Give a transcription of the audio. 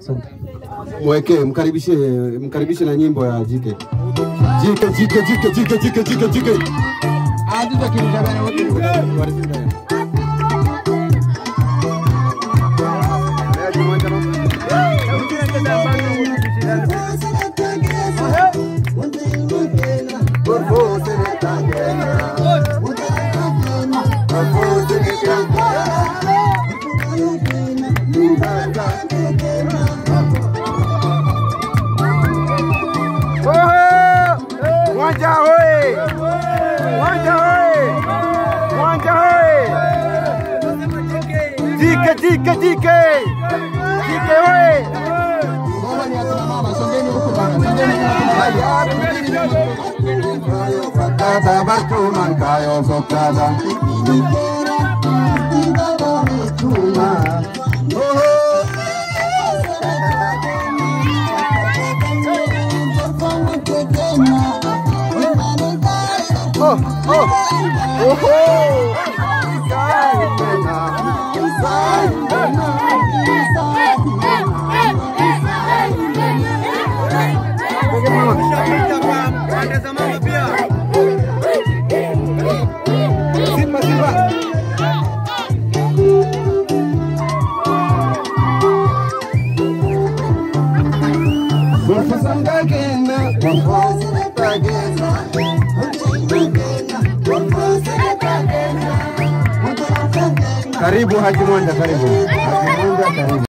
Asante. Mweke mkaribishe na nyimbo ya Jike. Jike. Hadi tukimjana wote warisindana. Jike wewe. Baba ni akina mama, songeni huko bana. Songeni batu mankayo sokada. Karibu Haji Mwanda, karibu. Haji Mwanda, karibu.